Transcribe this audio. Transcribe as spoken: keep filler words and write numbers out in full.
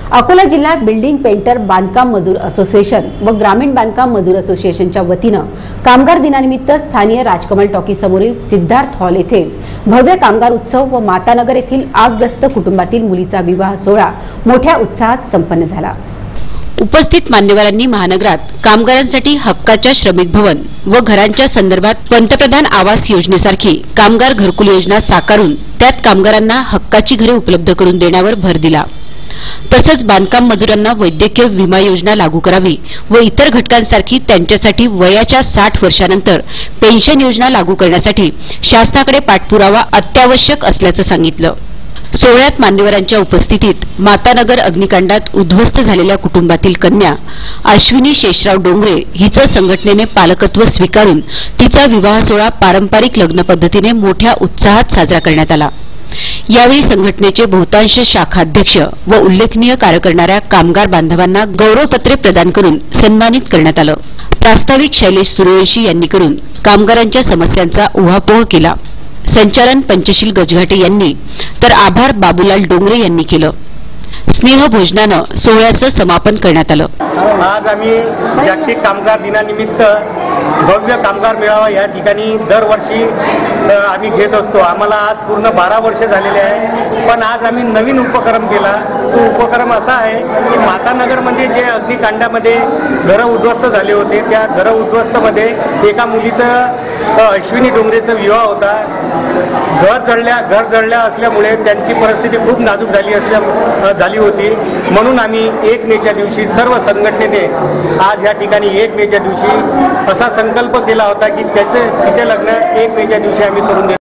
अकोला जिल्हा building painter बांधकाम मजूर असोसिएशन व ग्रामीण बांधकाम मजूर असोसिएशनच्या वतीनं कामगार दिनानिमित्त स्थानीय राजकमल टॉकी समोरील सिद्धार्थ हॉल येथे भव्य कामगार उत्सव व मातानगर येथील आगग्रस्त कुटुंबातील मुलीचा विवाह सोहळा मोठ्या उत्साहात संपन्न झाला। उपस्थित मान्यवरांनी महानगरात कामगारांसाठी हक्काच्या श्रमिक भवन व घरांच्या संदर्भात पंतप्रधान आवास योजनेसारखी कामगार घरकुल योजना साकारून त्यात कामगारांना हक्काची घरे उपलब्ध करून देण्यावर भर दिला। तसंच बांधकाम मजुरांना वैद्यकीय विमा योजना लागू करावी व इतर घटकांसारखी त्यांच्यासाठी वयाच्या साठ वर्षानंतर पेन्शन योजना लागू करण्यासाठी शासनाकडे पाठपुरावा अत्यावश्यक असल्याचं सांगितलं। सोहळ्यात मान्यवरांच्या उपस्थितीत मातानगर अग्निकांडात उद्ध्वस्त झालेल्या कुटुंबातील कन्या अश्विनी शेषराव डोंगरे हिचं संघटनेने पालकत्व स्वीकारून तिचा विवाह सोहळा पारंपरिक लग्न पद्धतीने मोठ्या उत्साहात साजरा करण्यात आला। यावेळी संघटनेचे बहुतांश शाखाध्यक्ष व उल्लेखनीय कार्य करणाऱ्या कामगार बांधवांना गौरवपत्रे प्रदान करून सन्मानित करण्यात आलं। प्रास्ताविक शैलेश सूर्यवंशी यांनी करून कामगारांच्या समस्यांचा उहापोह केला। संचालन पंचशील गजघाटे यांनी तर आभार बाबूलाल डोंगरे यांनी केलं। स्नेह भोजनानं सोहळ्याचं समापन करण्यात आलं। आज आम्ही जागतिक कामगार दिनानिमित्त भव्य कामगार मेळावा या ठिकाणी दरवर्षी आम्ही घेत असतो। आम्हाला आज पूर्ण बारा वर्ष झालेले आहे, पण आज आम्ही नवीन उपक्रम केला। तो उपक्रम असा आहे की मातानगरमध्ये जे अग्निकांडामध्ये घरं उद्ध्वस्त झाले होते, त्या घरं उद्ध्वस्तमध्ये एका मुलीचं अश्विनी डोंगरेचा विवाह होता। घर जळल्या घर जळल्या असल्यामुळे त्यांची परिस्थिती खूप नाजूक झाली असल्या झाली होती, म्हणून आम्ही एक मेच्या दिवशी सर्व संघटनेने आज या ठिकाणी एक मेच्या दिवशी असा संकल्प केला होता की त्याचे तिचे लग्न एक मेच्या दिवशी आम्ही करून देतो।